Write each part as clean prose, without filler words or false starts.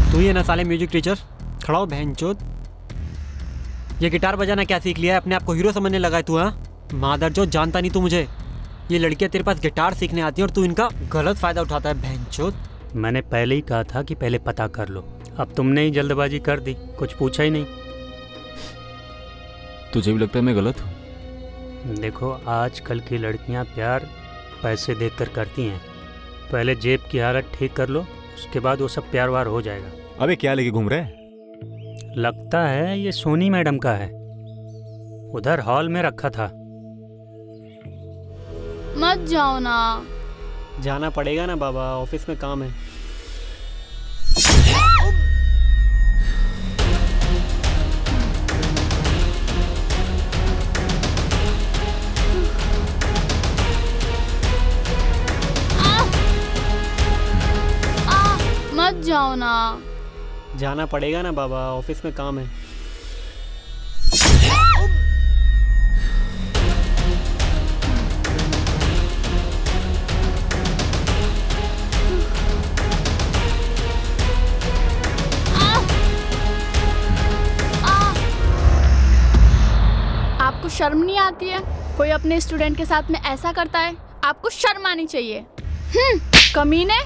तू ये ना साले म्यूजिक टीचर, खड़ा हो बहनचोद। ये गिटार बजाना क्या सीख लिया है? अपने आप को हीरो समझने लगा है तू? हाँ मादरचोद, जानता नहीं तू मुझे। ये लड़कियां तेरे पास गिटार सीखने आती हैं और तू इनका गलत फायदा उठाता है बहनचोद। मैंने पहले ही कहा था कि पहले पता कर लो, अब तुमने ही जल्दबाजी कर दी, कुछ पूछा ही नहीं। तुझे भी लगता है मैं गलत हूँ? देखो आजकल की लड़कियां प्यार पैसे देकर करती हैं। पहले जेब की हालत ठीक कर लो, उसके बाद वो सब प्यार वार हो जाएगा। अबे क्या लेके घूम रहा है? लगता है ये सोनी मैडम का है, उधर हॉल में रखा था। मत जाओ ना। जाना पड़ेगा ना बाबा, ऑफिस में काम है। मत जाओ ना। जाना पड़ेगा ना बाबा, ऑफिस में काम है। आपको शर्म नहीं आती है? कोई अपने स्टूडेंट के साथ में ऐसा करता है? आपको शर्म आनी चाहिए। कमीने।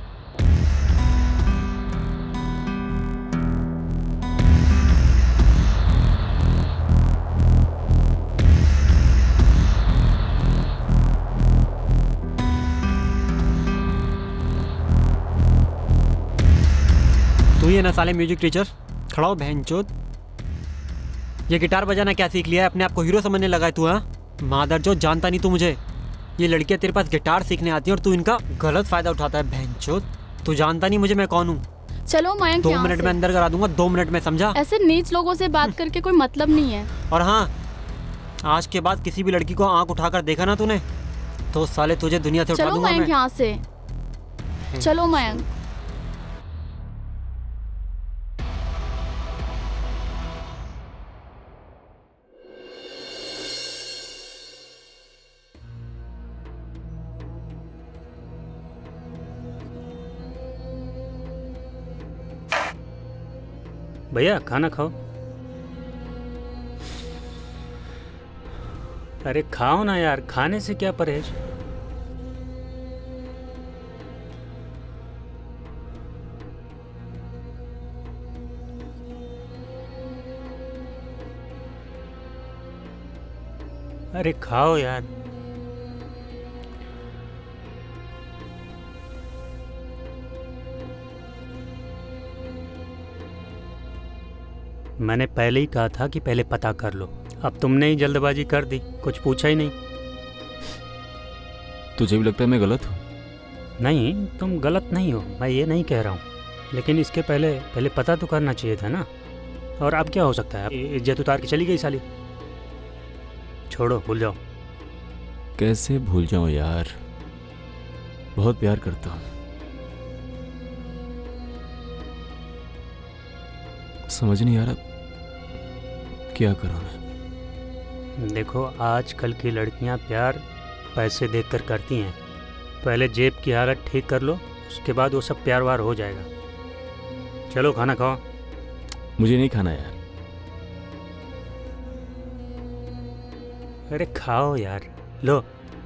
तू ये ना साले म्यूजिक टीचर, खड़ा हो बहनचोद। ये गिटार बजाना क्या सीख लिया है? अपने आप को हीरो समझने लगा है तू? हाँ मादरचोद, जानता नहीं तू मुझे। ये लड़कियां तेरे पास गिटार सीखने आती हैं और तू इनका गलत फायदा उठाता है बहनचोद। तू जानता नहीं मुझे मैं कौन हूँ। चलो मयंक, 2 मिनट में अंदर करा दूंगा, 2 मिनट में, समझा? ऐसे नीच लोगों से बात करके कोई मतलब नहीं है। और हाँ, आज के बाद किसी भी लड़की को आंख उठाकर देखा ना तूने तो साले तुझे दुनिया से उठा दूंगा मैं। चलो मयंक यहाँ से, चलो मयंक। भैया खाना खाओ। अरे खाओ ना यार, खाने से क्या परहेज। अरे खाओ यार। मैंने पहले ही कहा था कि पहले पता कर लो, अब तुमने ही जल्दबाजी कर दी, कुछ पूछा ही नहीं। तुझे भी लगता है मैं गलत हूँ? नहीं, तुम गलत नहीं हो, मैं ये नहीं कह रहा हूँ, लेकिन इसके पहले पता तो करना चाहिए था ना। और अब क्या हो सकता है, इज्जत उतार के चली गई साली। छोड़ो, भूल जाओ। कैसे भूल जाऊँ यार, बहुत प्यार करता हूँ। समझ नहीं आ रहा क्या करूँ मैं। देखो आजकल की लड़कियां प्यार पैसे देकर करती हैं। पहले जेब की हालत ठीक कर लो, उसके बाद वो सब प्यार वार हो जाएगा। चलो खाना खाओ। मुझे नहीं खाना यार। अरे खाओ यार, लो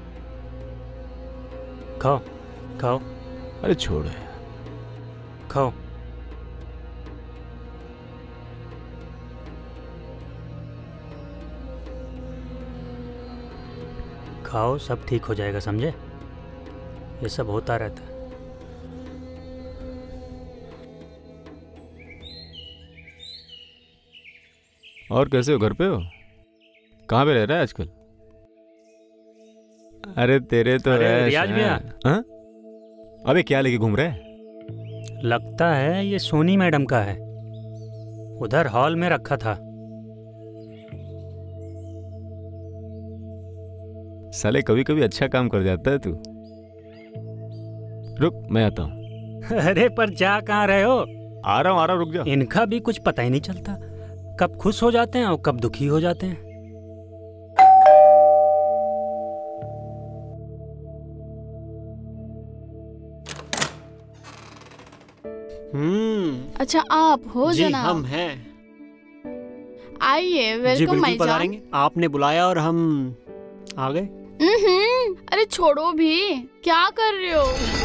खाओ खाओ। अरे छोड़ो यार, खाओ। खाओ, सब ठीक हो जाएगा, समझे? ये सब होता रहता है। और कैसे हो, घर पे हो? कहाँ पे रह रहा है आजकल? अरे तेरे तो रियाज भैया। हाँ? अबे क्या लेके घूम रहा है? लगता है ये सोनी मैडम का है, उधर हॉल में रखा था। साले कभी कभी अच्छा काम कर जाता है तू। रुक मैं आता हूँ। अरे पर जा कहाँ रहे हो? आ रहा हूँ रुक जा। इनका भी कुछ पता ही नहीं चलता, कब खुश हो जाते हैं और कब दुखी हो जाते हैं। अच्छा आप हो जी जनाब। हम हैं। आइए, जी वेलकम बिल्कुल माई जान। पधारेंगे। आपने बुलाया और हम आ गए। अरे छोड़ो भी, क्या कर रहे हो?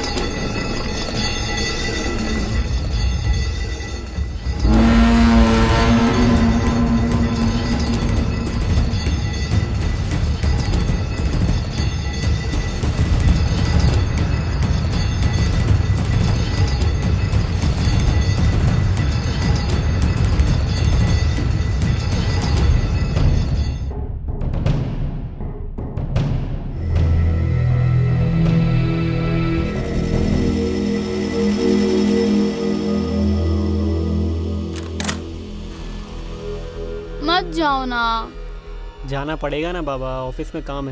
मत जाओ ना। जाना पड़ेगा ना बाबा, ऑफिस में काम है।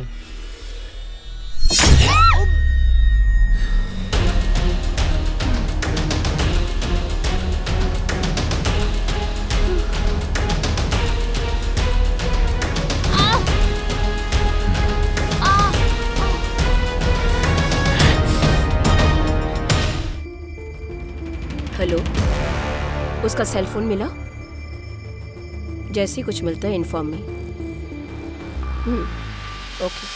हेलो, उसका सेल फोन मिला? जैसे ही कुछ मिलता है इन्फॉर्म मी। ओके।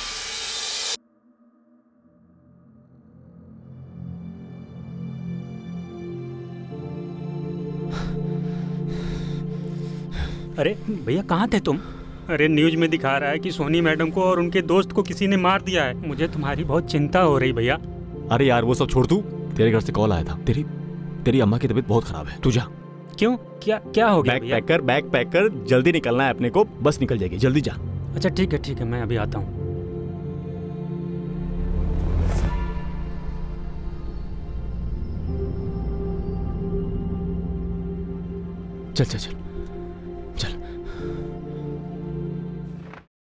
अरे भैया कहाँ थे तुम? अरे न्यूज में दिखा रहा है कि सोनी मैडम को और उनके दोस्त को किसी ने मार दिया है। मुझे तुम्हारी बहुत चिंता हो रही भैया। अरे यार वो सब छोड़ तू, तेरे घर से कॉल आया था। तेरी अम्मा की तबीयत बहुत खराब है, तू जा। क्यों? क्या हो गया? बैग पैक कर, जल्दी निकलना है अपने को। बस निकल जाएगी, जल्दी जा। अच्छा ठीक है मैं अभी आता हूँ। चल चल चल।